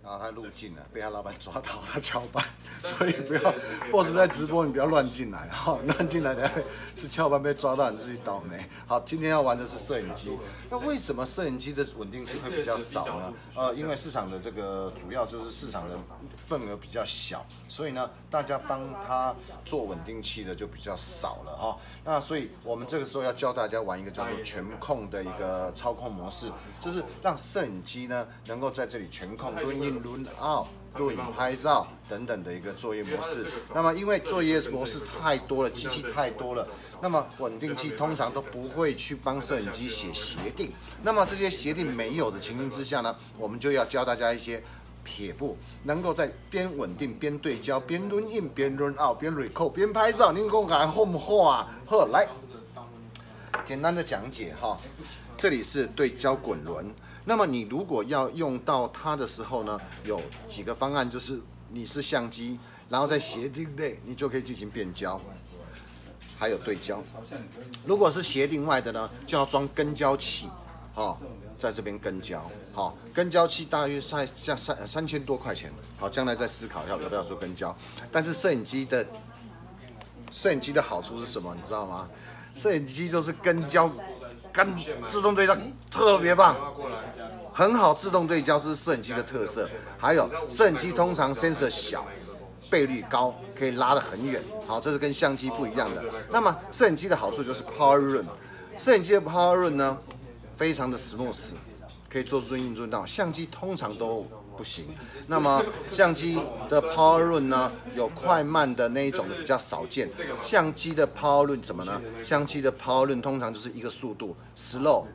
然后他入境了，被他老板抓到，他翘班，所以不要 ，boss 在直播，你不要乱进来哈，乱进来的是翘班被抓到，你自己倒霉。好，今天要玩的是摄影机，那为什么摄影机的稳定性会比较少呢？因为市场的这个主要就是市场的份额比较小，所以呢，大家帮他做稳定器的就比较少了哈。那所以我们这个时候要教大家玩一个叫做全控的一个操控模式，就是让摄影机呢能够在这里全控轮in轮 out。录影、拍照等等的一个作业模式。那么，因为作业模式太多了，机器太多了，那么稳定器通常都不会去帮摄影机写协定。那么这些协定没有的情形之下呢，我们就要教大家一些撇步，能够在边稳定、边对焦、边 run in、边 run out、边 record、边拍照。您跟我讲好不好啊？好，来，简单的讲解哈。这里是对焦滚轮。那么你如果要用到它的时候呢，有几个方案，就是你是相机，然后在协定内你就可以进行变焦，还有对焦。如果是协定外的呢，就要装跟焦器，在这边跟焦，跟焦器大约像3000多块钱，好，将来再思考要不要做跟焦。但是摄影机的好处是什么？你知道吗？摄影机就是跟焦。跟自动对焦特别棒，很好，自动对焦这是摄影机的特色。还有摄影机通常 sensor 小，倍率高，可以拉得很远。好，这是跟相机不一样的。那么摄影机的好处就是 power run， 摄影机的 power run 呢，非常的 smooth， 可以做run in run out，相机通常都不行。那么相机的 power run 呢，有快慢的那一种比较少见。相机的 power run 怎么呢？相机的 power run 通常就是一个速度 slow，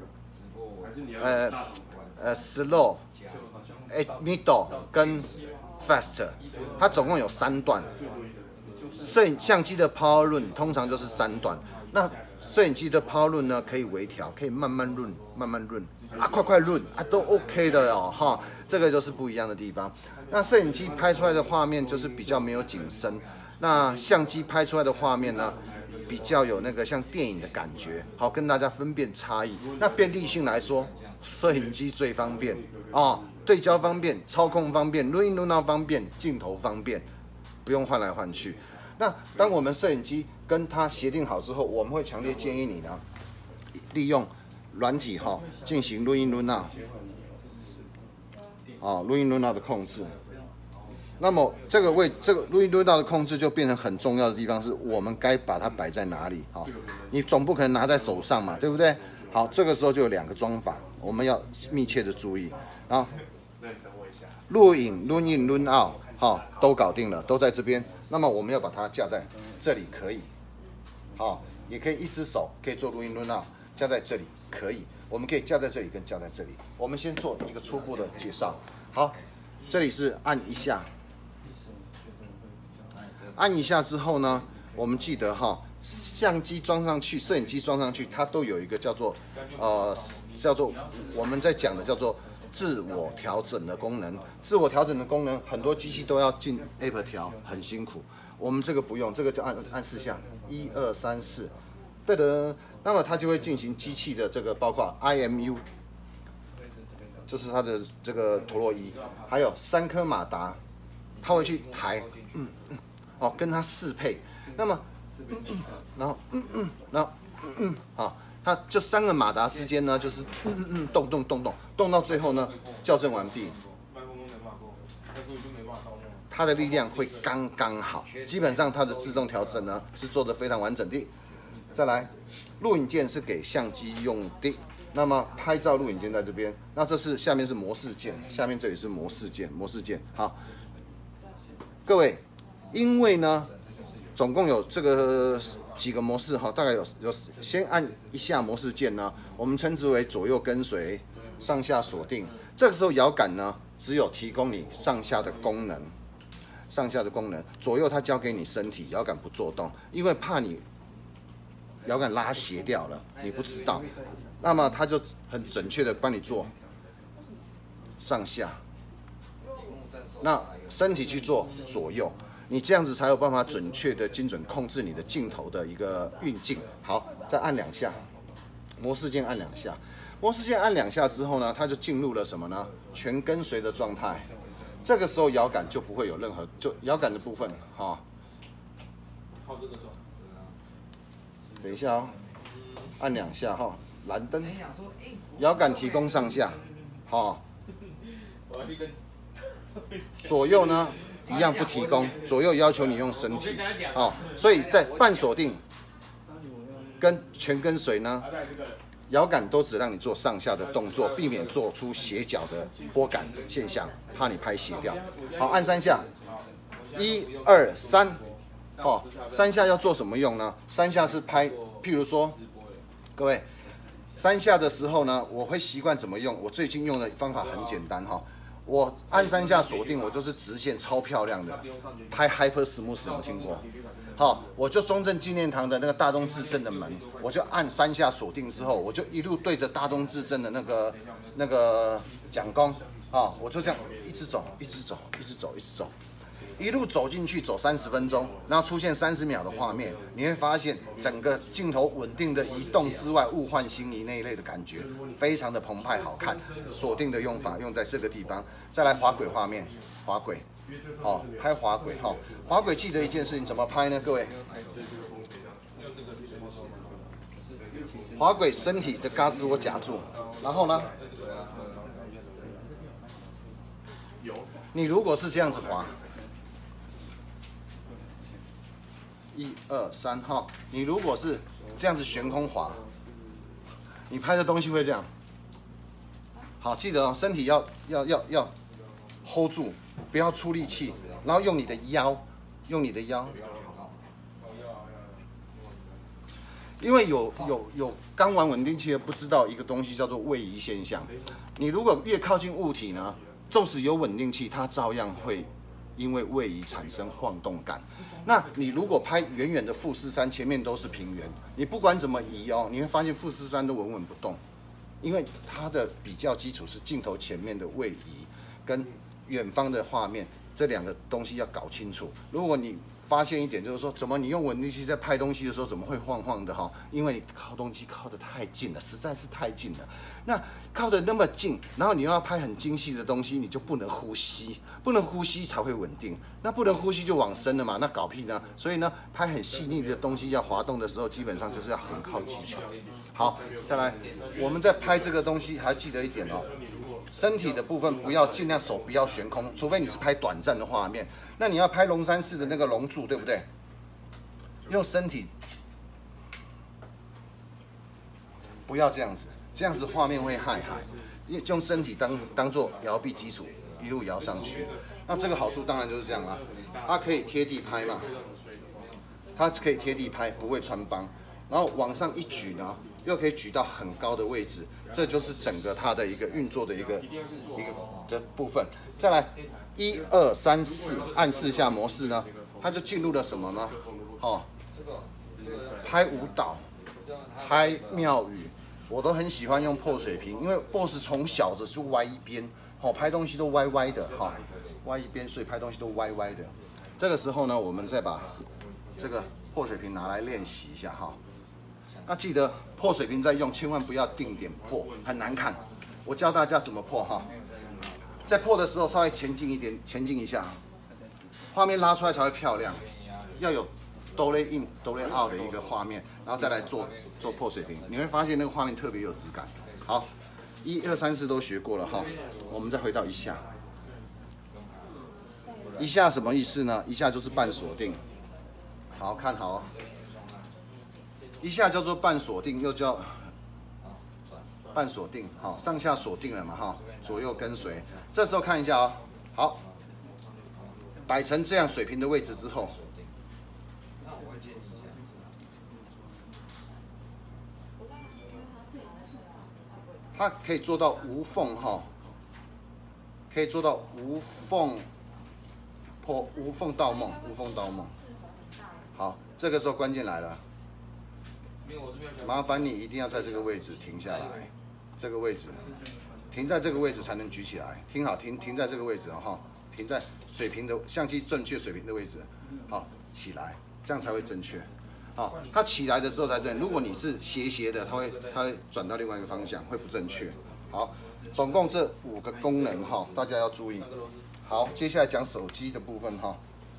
slow， middle 跟 fast， 它总共有3段。相机的 power run 通常就是3段。那摄影机的 power run 呢，可以微调，可以慢慢 run， 慢慢 run。快 run 都 OK 的哦，哈，这个就是不一样的地方。那摄影机拍出来的画面就是比较没有景深，那相机拍出来的画面呢，比较有那个像电影的感觉。好，跟大家分辨差异。那便利性来说，摄影机最方便对焦方便，操控方便 ，run in run out 方便，镜头方便，不用换来换去。那当我们摄影机跟它协定好之后，我们会强烈建议你呢，利用软体进行 run in run out，run in run out 的控制。那么这个 run in run out 的控制就变成很重要的地方，是我们该把它摆在哪里？你总不可能拿在手上嘛，对不对？好，这个时候就有2个装法，我们要密切的注意。然后录影 run in run out 都搞定了，都在这边。那么我们要把它架在这里，可以，也可以一只手可以做 run in run out， 架在这里可以，我们可以架在这里跟架在这里。我们先做一个初步的介绍。好，这里是按一下，按一下之后呢，我们记得相机装上去，摄影机装上去，它都有一个叫做我们在讲的叫做自我调整的功能。自我调整的功能，很多机器都要进 App 调，很辛苦。我们这个不用，这个就按4下，1、2、3、4，对的。那么它就会进行机器的这个，包括 IMU， 就是它的这个陀螺仪，还有3颗马达，它会去抬，跟它适配。那么，然后它就3个马达之间呢，就是动到最后呢，校正完毕，它的力量会刚刚好，基本上它的自动调整呢是做得非常完整的。再来，录影键是给相机用的，那么拍照录影键在这边，那这是下面是模式键，下面这里是模式键。好，各位，因为呢，总共有这个几个模式大概有先按一下模式键呢，我们称之为左右跟随、上下锁定。这个时候摇杆呢，只有提供你上下的功能，左右它交给你身体，摇杆不做动，因为怕你摇杆拉斜掉了，你不知道，那么它就很准确的帮你做上下，那身体去做左右。你这样子才有办法准确的、精准控制你的镜头的一个运镜。好，再按2下，模式键按2下，模式键按2下之后呢，它就进入了什么呢？全跟随的状态。 这个时候摇杆就不会有任何，就摇杆的部分，哈。等一下哦，按2下哈，蓝灯，摇杆提供上下，哈。左右呢一样不提供，左右要求你用身体，哦，所以在半锁定跟全跟随呢。摇杆都只让你做上下的动作，避免做出斜角的拨杆现象，怕你拍斜掉。好，按3下，1、2、3，哦，3下要做什么用呢？3下是拍，譬如说，各位，3下的时候呢，我会习惯怎么用？我最近用的方法很简单哈，我按3下锁定，我就是直线超漂亮的，拍 Hyper Smooth 有没有听过？好，我就中正纪念堂的那个大东至正的门，我就按3下锁定之后，我就一路对着大东至正的那个讲功啊，我就这样一直走，一直走，一直走，一直走，一路走进去，走30分钟，然后出现30秒的画面，你会发现整个镜头稳定的移动之外，物换星移那一类的感觉，非常的澎湃好看。锁定的用法用在这个地方，再来滑轨画面，滑轨。好，拍滑轨哈，滑轨记得一件事情，怎么拍呢？各位，滑轨身体的嘎吱窝夹住，然后呢，你如果是这样子滑，1、2、3哈，你如果是这样子悬空滑，你拍的东西会这样。好，记得哦，身体要 hold 住。不要出力气，然后用你的腰，因为有刚玩稳定器的不知道一个东西叫做位移现象。你如果越靠近物体呢，纵使有稳定器，它照样会因为位移产生晃动感。那你如果拍远远的富士山，前面都是平原，你不管怎么移哦，你会发现富士山都稳稳不动，因为它的比较基础是镜头前面的位移跟远方的画面，这2个东西要搞清楚。如果你发现一点，就是说，怎么你用稳定器在拍东西的时候，怎么会晃晃的哈？因为你靠东西靠得太近了，实在是太近了。那靠得那么近，然后你又要拍很精细的东西，你就不能呼吸，不能呼吸才会稳定。那不能呼吸就往生了嘛，那搞屁呢？所以呢，拍很细腻的东西要滑动的时候，基本上就是要很靠基础。好，再来，我们在拍这个东西，还记得一点哦。身体的部分不要尽量手不要悬空，除非你是拍短暂的画面。那你要拍龙山寺的那个龙柱，对不对？用身体，不要这样子，这样子画面会害海。用身体当做摇臂基础，一路摇上去。那这个好处当然就是这样啦，它可以贴地拍嘛，它可以贴地拍，不会穿帮。然后往上一举呢，又可以举到很高的位置，这就是整个它的一个运作的一个的部分。再来，1、2、3、4，按4下模式呢，它就进入了什么呢？哦，拍舞蹈，拍庙宇，我都很喜欢用破水平，因为 BOSS 从小的就歪一边，哦，拍东西都歪歪的，哈，歪一边，所以拍东西都歪歪的。这个时候呢，我们再把这个破水平拿来练习一下，哈。那记得破水平再用，千万不要定点破，很难看。我教大家怎么破哈，在破的时候稍微前进一点，前进一下，画面拉出来才会漂亮。要有哆来 in 哆来 out 的一个画面，然后再来做破水平，你会发现那个画面特别有质感。好，1、2、3、4都学过了哈，我们再回到1下。1下什么意思呢？1下就是半锁定。好，看好哦。1下叫做半锁定，又叫半锁定，好，上下锁定了嘛，哈，左右跟随。这时候看一下哦，好，摆成这样水平的位置之后，它可以做到无缝哈，可以做到无缝盗梦，无缝盗梦。好，这个时候关键来了。麻烦你一定要在这个位置停下来，这个位置，停在这个位置才能举起来。听好，停在这个位置哦，哈，停在水平的相机正确水平的位置，好，起来，这样才会正确。好，它起来的时候才正。如果你是斜的，它会转到另外一个方向，会不正确。 好，总共这5个功能哈，大家要注意。好，接下来讲手机的部分哈。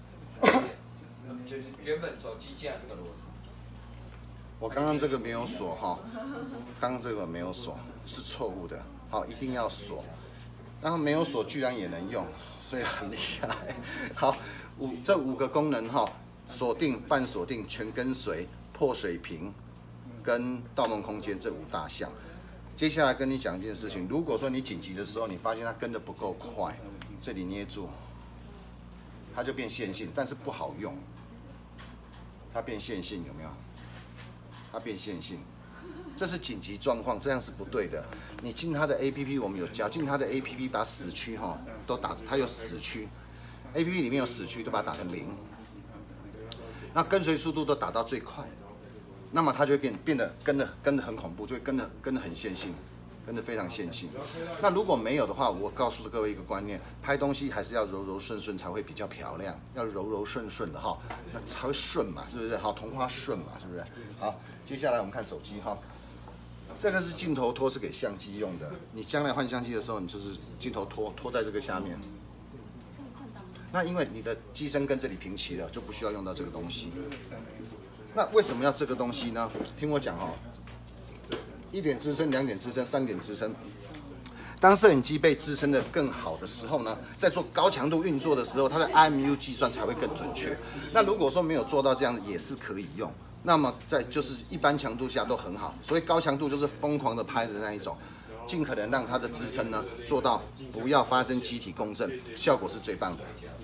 就是原本手机架这个螺丝。 我刚刚这个没有锁哈，刚刚这个没有锁是错误的，好，一定要锁。然后没有锁居然也能用，所以很厉害。好，这5个功能哈，锁定、半锁定、全跟随、破水平跟盗梦空间这5大项。接下来跟你讲一件事情，如果说你紧急的时候，你发现它跟得不够快，这里捏住，它就变线性，但是不好用。它变线性有没有？它变线性，这是紧急状况，这样是不对的。你进它的 APP， 我们有教，进它的 APP 把死区哈都打，它有死区 ，APP 里面有死区，都把它打成0，那跟随速度都打到最快，那么它就会变得跟得很恐怖，就会跟得很线性。跟得非常线性。那如果没有的话，我告诉各位一个观念：拍东西还是要柔柔顺顺才会比较漂亮，要柔柔顺顺的哈，那才会顺嘛，是不是？好，同花顺嘛，是不是？好，接下来我们看手机哈，这个是镜头托，是给相机用的。你将来换相机的时候，你就是镜头托在这个下面。那因为你的机身跟这里平齐了，就不需要用到这个东西。那为什么要这个东西呢？听我讲哦。1点支撑、2点支撑、3点支撑。当摄影机被支撑得更好的时候呢，在做高强度运作的时候，它的 IMU 计算才会更准确。那如果说没有做到这样子，也是可以用。那么在就是一般强度下都很好，所以高强度就是疯狂的拍的那一种，尽可能让它的支撑呢做到不要发生机体共振，效果是最棒的。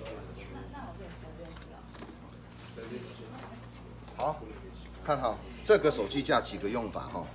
好，看好这个手机架几个用法哈。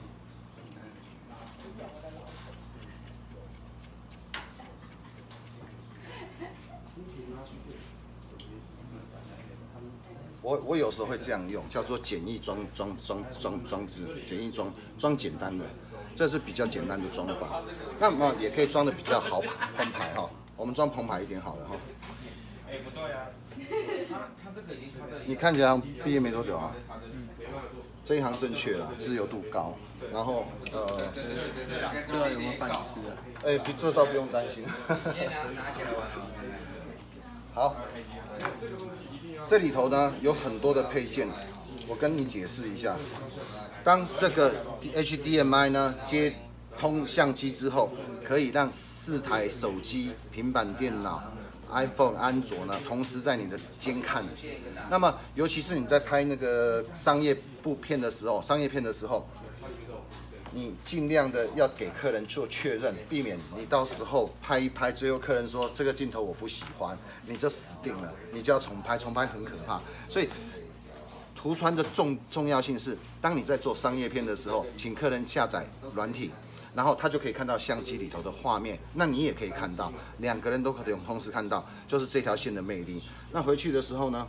我有时候会这样用，叫做简易装置，简易装简单的，这是比较简单的装法。那么也可以装的比较好澎湃哈，我们装澎湃一点好了哈。 哎，不对啊，他这个已经你看起来毕业没多久啊？这一行正确了，自由度高，然后不知道有没有饭吃啊？ 哎，这倒不用担心。 拿起来玩哦。 好。这里头呢有很多的配件，我跟你解释一下。当这个 HDMI 呢接通相机之后，可以让4台手机、平板电脑、iPhone、安卓呢同时在你的监看。那么，尤其是你在拍那个商业片的时候，你尽量的要给客人做确认，避免你到时候拍一拍，最后客人说这个镜头我不喜欢，你就死定了，你就要重拍，重拍很可怕。所以图传的重要性是，当你在做商业片的时候，请客人下载软体，然后他就可以看到相机里头的画面，那你也可以看到，2个人都可以同时看到，就是这条线的魅力。那回去的时候呢，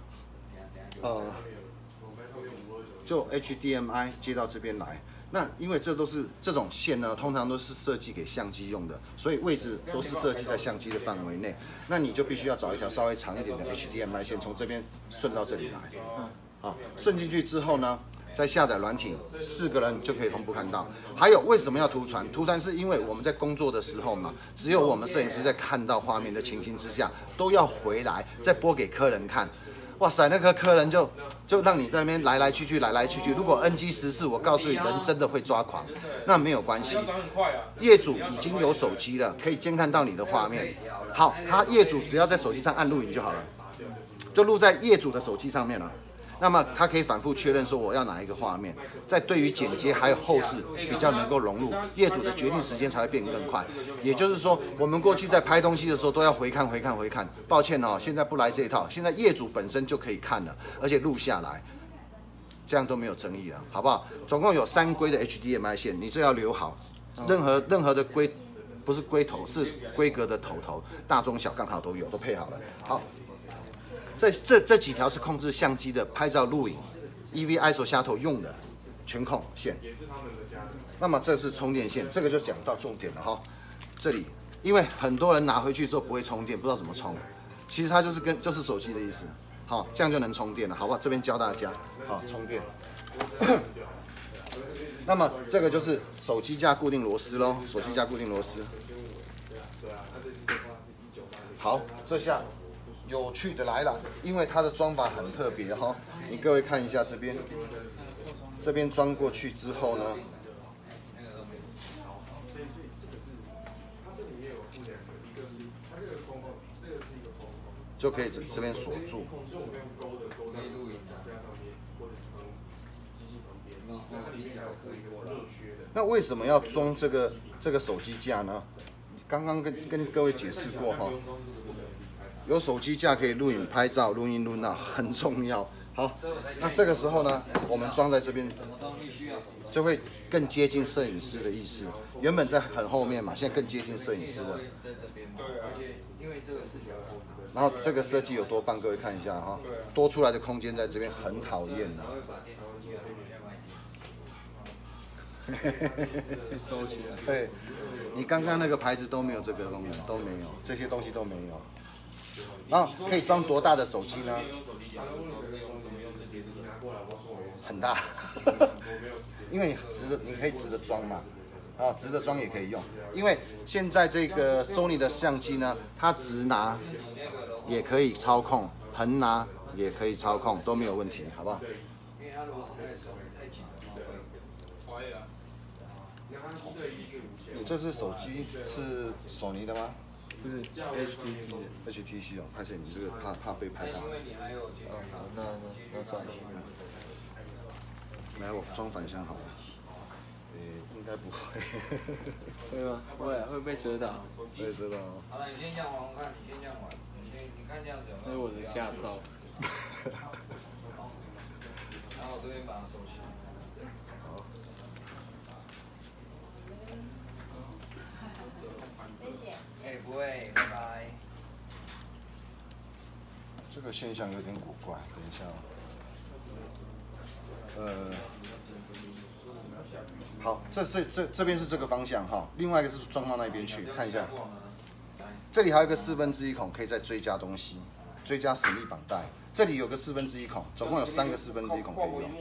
就 HDMI 接到这边来。那因为这种线呢，通常都是设计给相机用的，所以位置都是设计在相机的范围内。那你就必须要找一条稍微长一点的 HDMI 线，从这边顺到这里来。好，顺进去之后呢，再下载软体，4个人就可以同步看到。还有为什么要图传？图传是因为我们在工作的时候嘛，只有我们摄影师在看到画面的情形之下，都要回来再播给客人看。哇塞，那个客人就让你在那边来来去去。如果 NG14，我告诉你，人真的会抓狂。那没有关系，业主已经有手机了，可以监看到你的画面。好，业主只要在手机上按录影就好了，就录在业主的手机上面了。那么他可以反复确认说我要哪一个画面，在对于剪接还有后置比较能够融入，业主的决定时间才会变更快。也就是说，我们过去在拍东西的时候都要回看。抱歉哦，现在不来这一套，现在业主本身就可以看了，而且录下来，这样都没有争议了，好不好？总共有3规的 HDMI 线，你这要留好，任何的不是龟头，是规格的头，大中小刚好都有，都配好了。好。这几条是控制相机的拍照、录影、EV、ISO 虾头用的全控线。那么这是充电线，这个就讲到重点了哈。这里因为很多人拿回去之后不会充电，不知道怎么充，其实它就是手机的意思。好，这样就能充电了，好不好？这边教大家，好充电。 那么这个就是手机架固定螺丝咯，手机架固定螺丝。好，这下有趣的来了，因为它的装法很特别哈，你各位看一下这边，这边装过去之后呢，就可以这边锁住。那为什么要装这个手机架呢？刚刚跟各位解释过哈，有手机架可以录影、拍照、录音、录闹，很重要。好，那这个时候呢，我们装在这边，就会更接近摄影师的意思。原本在很后面嘛，现在更接近摄影师了。然后这个设计有多棒，各位看一下哈，多出来的空间在这边很讨厌的。 收起来。 对，你刚刚那个牌子都没有这个功能，都没有，这些东西都没有。然后可以装多大的手机呢？很大，因为你可以直着装嘛，啊，直着装也可以用。因为现在这个 Sony 的相机呢，它直拿也可以操控，横拿也可以操控，都没有问题，好不好？你这只手机是索尼的吗？ 不是 HTC 的。 HTC 哦，而且你这个怕被拍到。 好，那算了。 来，我装反向好了。应该不会。 会吗？会被遮到。 会遮到。 好了，你先这样玩，我看你先这样玩，你看这样子有没有？ 那是我的驾照。 然后我这边把它收起来。谢谢。哎，不会，拜拜。 这个现象有点古怪，等一下哦。好，这边是这个方向哈，另外一个是装到那边去，看一下。这里还有一个1/4孔，可以再追加东西，追加省力绑带。这里有个1/4孔，总共有3个1/4孔可以用。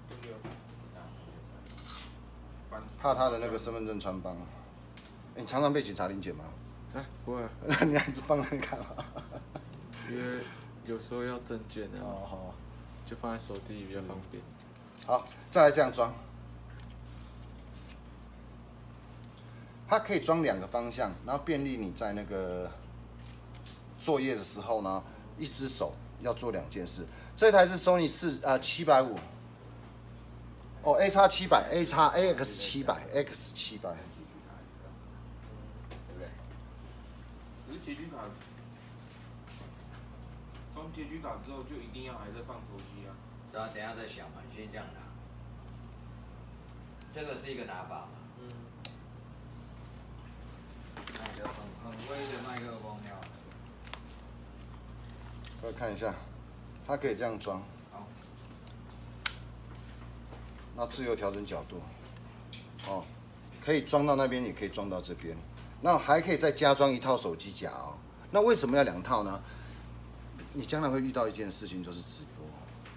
怕他的那个身份证穿帮。你常常被警察临检吗？ 不会。 那你还放那干嘛？ 因为有时候要证件的。 哦，好。 就放在手机里比较方便。 好，再来这样装。它可以装2个方向，然后便利你在那个作业的时候呢，一只手要做2件事。这台是 Sony 750，哦 AX700， 可是截取卡，装截取卡之后就一定要还在放手机啊？ 对啊，等一下再想嘛，你先这样拿。这个是一个拿法嘛。很微的麦克风要。 各位看一下，它可以这样装。 好。 那自由调整角度，哦，可以装到那边，也可以装到这边。那还可以再加装1套手机夹哦。那为什么要2套呢？你将来会遇到一件事情，就是直播，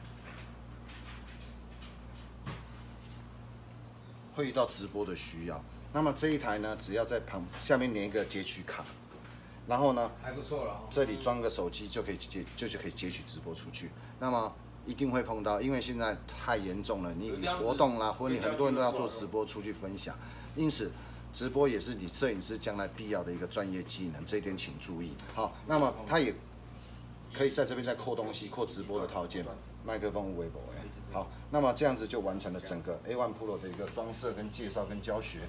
会遇到直播的需要。那么这一台呢，只要在下面连一个截取卡，然后呢， 还不错了。 这里装个手机就可以截取直播出去。那么一定会碰到，因为现在太严重了，你活动啦，或者你很多人都要做直播出去分享，因此直播也是你摄影师将来必要的一个专业技能，这一点请注意。好，那么它也可以在这边再扣东西，扣直播的套件，麦克风、微博。好，那么这样子就完成了整个 A1 Pro 的一个装设、跟介绍、跟教学。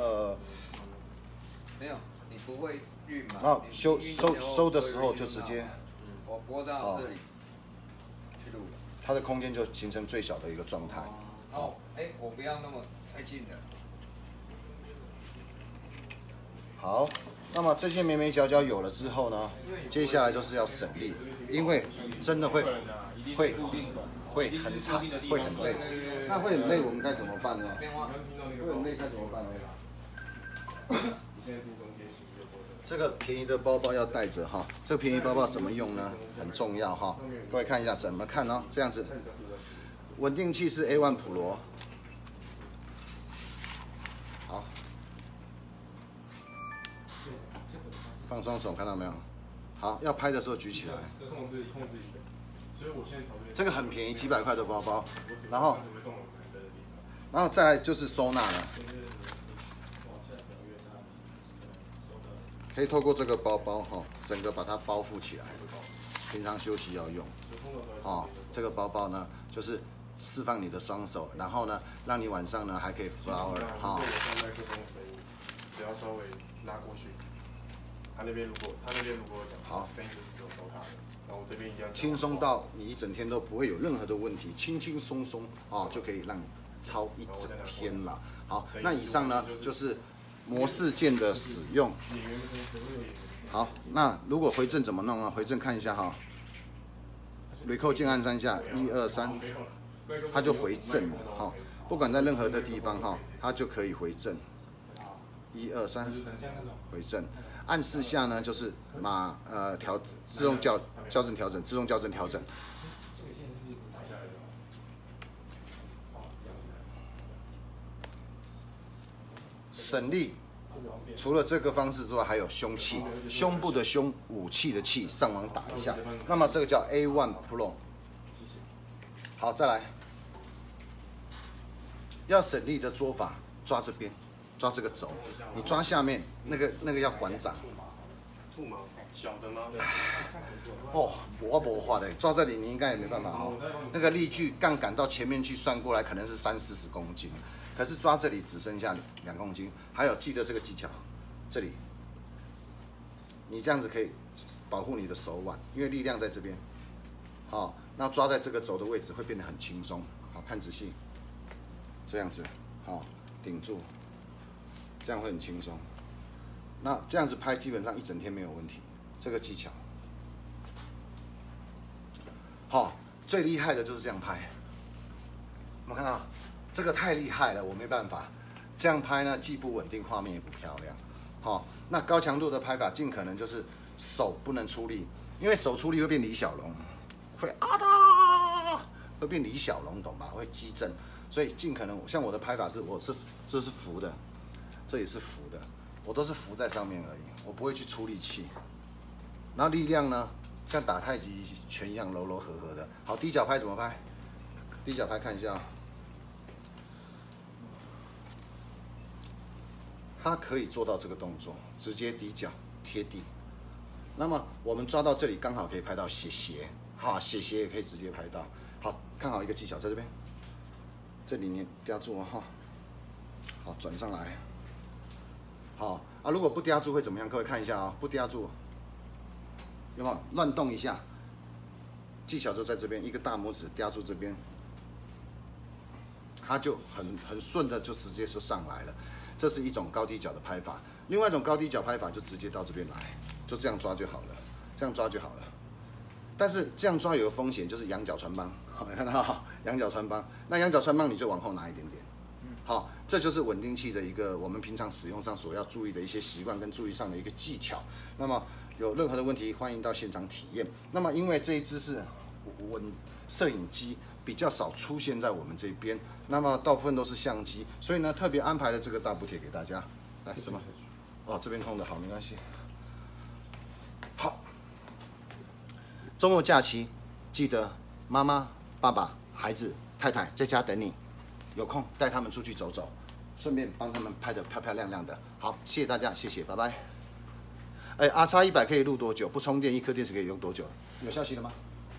没有，你不会运嘛？ 然后收的时候就直接， 我拨到这里去录了。 它的空间就形成最小的一个状态。 哦，哎，我不要那么太近了。 好，那么这些眉角角有了之后呢，接下来就是要省力，因为真的会很差，会很累。那会很累，我们该怎么办呢？会很累该怎么办呢？这个便宜的包包要带着哈，这个便宜包包怎么用呢？很重要哈，各位看一下怎么看呢？这样子，稳定器是 A1 普罗， 放双手，看到没有？好，要拍的时候举起来。 控制一个，所以我现在这个很便宜，几百块的包包，然后再来就是收纳了。可以透过这个包包哈，整个把它包覆起来，平常休息要用。哦，这个包包呢，就是释放你的双手，然后呢，让你晚上呢还可以 flower 哈。 只要稍微拉过去，他那边如果讲好，声音就是只有收他的，然后我这边一样。 轻松到你一整天都不会有任何的问题，轻轻松松啊就可以让你操一整天了。好，那以上呢就是模式键的使用。好，那如果回正怎么弄啊？回正看一下哈，回扣键按3下，1、2、3，它就回正了哈。不管在任何的地方哈，它就可以回正。1、2、3，回正。按4下呢，就是自动校正调整，自动校正调整。省力，除了这个方式之外，还有凶器，胸部的胸，武器的器，上网打一下。那么这个叫 A1 Pro。好，再来，要省力的做法，抓这边，抓这个轴，你抓下面那个要馆长。 兔毛小的吗？ 哦，我没画的，抓这里你应该也没办法哦。那个力矩杠杆到前面去算过来，可能是30-40公斤。可是抓这里只剩下2公斤，还有记得这个技巧，这里，你这样子可以保护你的手腕，因为力量在这边。好，那抓在这个轴的位置会变得很轻松。好，看仔细，这样子，好，顶住，这样会很轻松。那这样子拍基本上一整天没有问题，这个技巧。好，最厉害的就是这样拍，我们看到。这个太厉害了，我没办法。这样拍呢，既不稳定，画面也不漂亮。好，那高强度的拍法，尽可能就是手不能出力，因为手出力会变李小龙，会会变李小龙，懂吧？会激震，所以尽可能像我的拍法是，这是扶的，这也是扶的，我都是扶在上面而已，我不会去出力气。然后力量呢，像打太极拳一样柔柔和和的。好，低脚拍怎么拍？低脚拍看一下。它可以做到这个动作，直接低脚贴地。那么我们抓到这里，刚好可以拍到斜，哈，斜也可以直接拍到。好，看好一个技巧，在这边，这里你держ住哈，好，转上来。好啊，如果不держ住会怎么样？各位看一下啊，不держ住，有没有乱动一下？技巧就在这边，一个大拇指держ住这边，它就很顺的就直接就上来了。这是一种高低脚的拍法，另外一种高低脚拍法就直接到这边来，就这样抓就好了，这样抓就好了。但是这样抓有个风险，就是羊角穿帮，好，看到羊角穿帮，那羊角穿帮你就往后拿一点点，好，这就是稳定器的一个我们平常使用上所要注意的一些习惯跟注意上的一个技巧。那么有任何的问题，欢迎到现场体验。那么因为这一支是摄影机。比较少出现在我们这边，那么大部分都是相机，所以呢特别安排了这个大补贴给大家。来什么？哦，这边空的好，没关系。好，周末假期记得妈妈、爸爸、孩子、太太在家等你，有空带他们出去走走，顺便帮他们拍得漂漂亮亮的。好，谢谢大家，谢谢，拜拜。哎，RX100可以录多久？不充电1颗电池可以用多久？有消息了吗？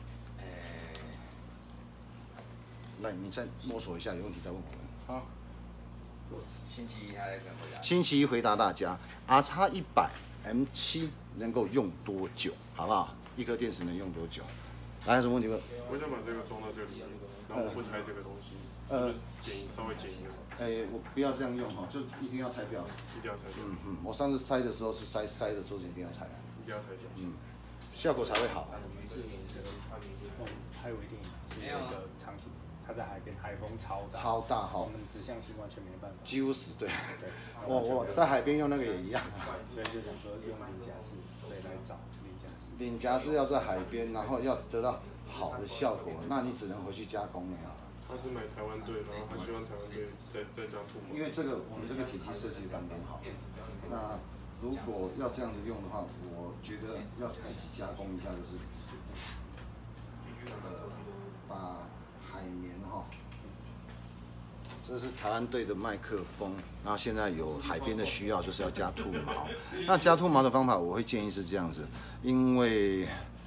来，你再摸索一下，有问题再问我们。 好。 星期一他再跟回答。 星期一回答大家 ，RX100 M7 能够用多久，好不好？1颗电池能用多久？来，有什么问题问？ 我想把这个装到这里面，然后我不拆这个东西，是不是稍微剪一个？ 我不要这样用哈，就一定要拆掉。 一定要拆掉。 我上次塞的时候是塞的时候是一定要拆。 一定要拆掉。 效果才会好。 还有一定是一个场景。它在海边，海风超大， 超大哈， 我们指向性完全没办法， 几乎死对。我在海边用那个也一样。 所以就想说用领夹式来找领夹式。 领夹式要在海边，然后要得到好的效果，那你只能回去加工了。 他是买台湾队，然后他希望台湾队再加兔毛。 因为这个我们这个体积设计刚刚好，那如果要这样子用的话，我觉得要自己加工一下，就是把海绵哈，这是台湾队的麦克风，然后现在有海边的需要，就是要加兔毛。那加兔毛的方法，我会建议是这样子，因为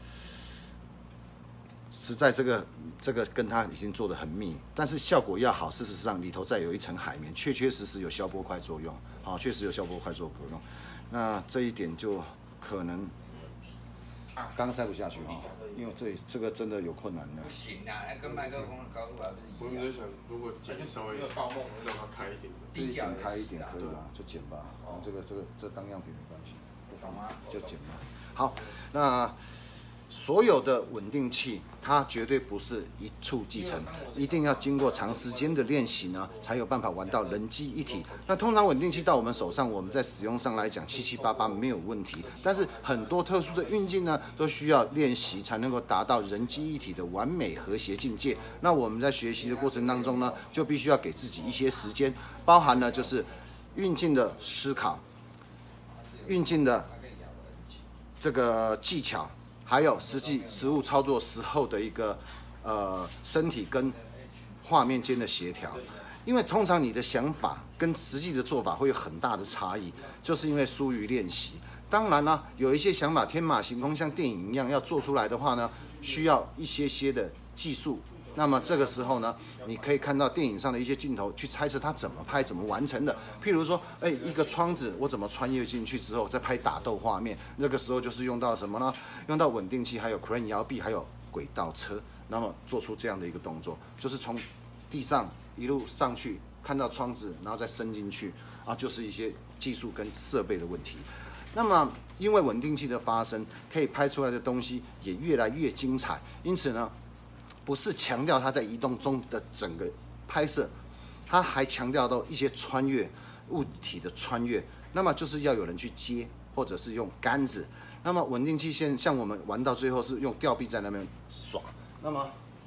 实在这个跟它已经做得很密，但是效果要好，事实上里头再有一层海绵，确实有消波块作用，好，确实有消波块作用。那这一点就可能刚塞不下去哈，因为这个真的有困难的。 不行啊，那跟麦克风的高度还不是一样。 我们在想，如果剪稍微让它开一点， 自己剪开一点可以啦，就剪吧。这当样品没关系， 懂吗？ 就剪吧。好，那所有的稳定器，它绝对不是一触即成，一定要经过长时间的练习呢，才有办法玩到人机一体。那通常稳定器到我们手上，我们在使用上来讲七七八八没有问题，但是很多特殊的运镜呢，都需要练习才能够达到人机一体的完美和谐境界。那我们在学习的过程当中呢，就必须要给自己一些时间，包含了就是运镜的思考、运镜的这个技巧。还有实物操作时候的一个身体跟画面间的协调，因为通常你的想法跟实际的做法会有很大的差异，就是因为疏于练习。当然呢，有一些想法天马行空，像电影一样要做出来的话呢，需要一些的技术。那么这个时候呢，你可以看到电影上的一些镜头，去猜测它怎么拍、怎么完成的。譬如说，一个窗子我怎么穿越进去之后，再拍打斗画面，那个时候就是用到什么呢？用到稳定器，还有 crane 摇臂，还有轨道车，那么做出这样的一个动作，就是从地上一路上去，看到窗子，然后再伸进去，啊，就是一些技术跟设备的问题。那么因为稳定器的发生，可以拍出来的东西也越来越精彩，因此呢，不是强调它在移动中的整个拍摄，它还强调到一些穿越物体的穿越，那么就是要有人去接，或者是用杆子。那么稳定器像我们玩到最后是用吊臂在那边耍，那么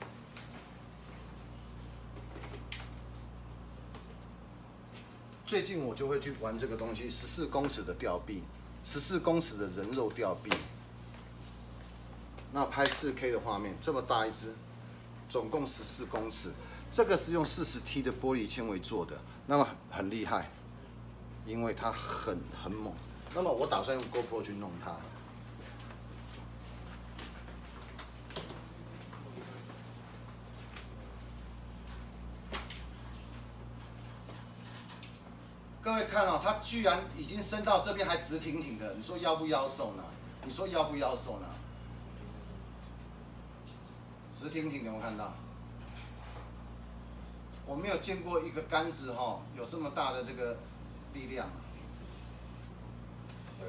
最近我就会去玩这个东西，14公尺的吊臂，14公尺的人肉吊臂，那拍4K 的画面，这么大一只。总共14公尺，这个是用40T 的玻璃纤维做的，那么很厉害，因为它很猛。那么我打算用 GoPro 去弄它。各位看哦，它居然已经升到这边还直挺挺的，你说腰不腰瘦呢？你说腰不腰瘦呢？直挺挺的，有没有看到？我没有见过一个杆子哈有这么大的这个力量。对，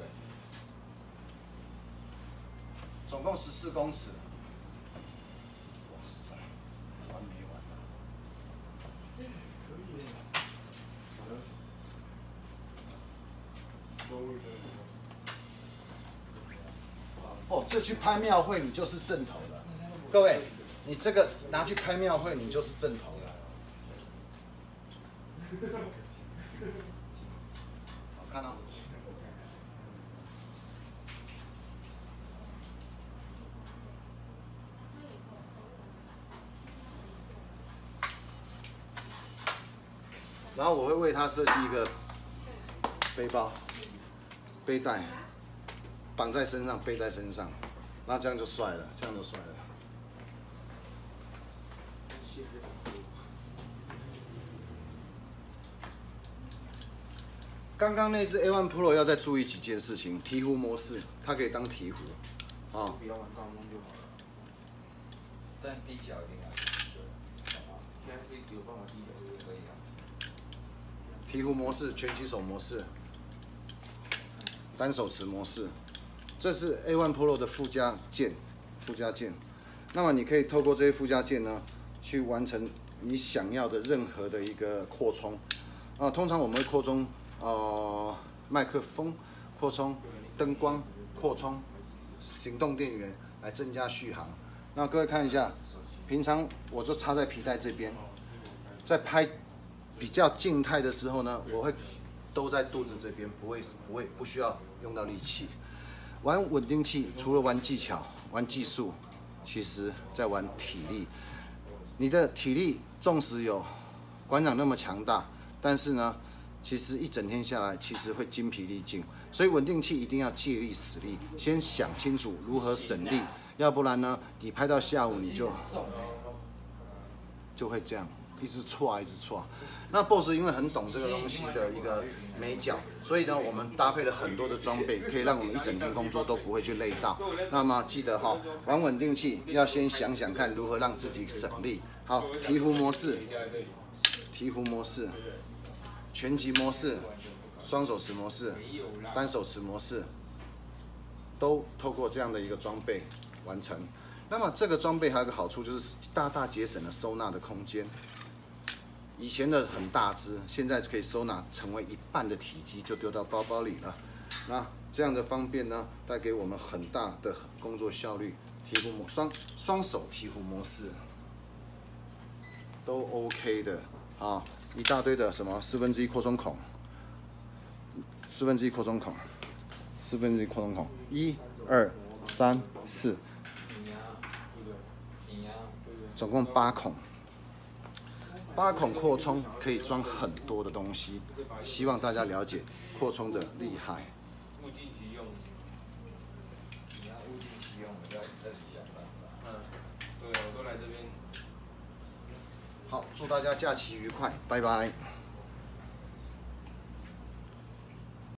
总共14公尺。哇塞，完没完啊？哦，这去拍庙会你就是正头了，各位。你这个拿去开庙会，你就是正头了。好看哦。然后我会为它设计一个背包、背带，绑在身上，背在身上，那这样就帅了，这样就帅了。刚刚那只 A1 Pro 要再注意几件事情，提壶模式，它可以当提壶，啊。 不要玩高空就好了，但低脚一定要。现在是有办法低脚也可以啊。 提壶模式、拳击手模式、单手持模式，这是 A1 Pro 的附加件。那么你可以透过这些附加件呢，去完成你想要的任何的一个扩充。通常我们会扩充。麦克风扩充、灯光扩充、行动电源来增加续航。那各位看一下，平常我就插在皮带这边，在拍比较静态的时候呢，我会都在肚子这边，不需要用到力气。玩稳定器除了玩技巧、玩技术，其实在玩体力。你的体力纵使有馆长那么强大，但是呢，其实一整天下来，其实会精疲力尽。所以稳定器一定要借力使力，先想清楚如何省力，要不然呢，你拍到下午你就会这样一直错。那 BOSS 因为很懂这个东西的一个美角，所以呢，我们搭配了很多的装备，可以让我们一整天工作都不会去累到。那么记得哈，玩稳定器要先想想看如何让自己省力。好，醍醐模式、拳击模式、双手持模式、单手持模式，都透过这样的一个装备完成。那么这个装备还有个好处，就是大大节省了收纳的空间。以前的很大只，现在可以收纳成为1半的体积，就丢到包包里了。那这样的方便呢，带给我们很大的工作效率。双手醍醐模式都 OK 的啊，一大堆的什么1/4扩充孔，1/4扩充孔，1、2、3、4，总共8孔。8孔扩充可以装很多的东西，希望大家了解扩充的厉害。 物尽其用。 你要物尽其用，要自己想办法。 对，我都来这边。 好，祝大家假期愉快，拜拜。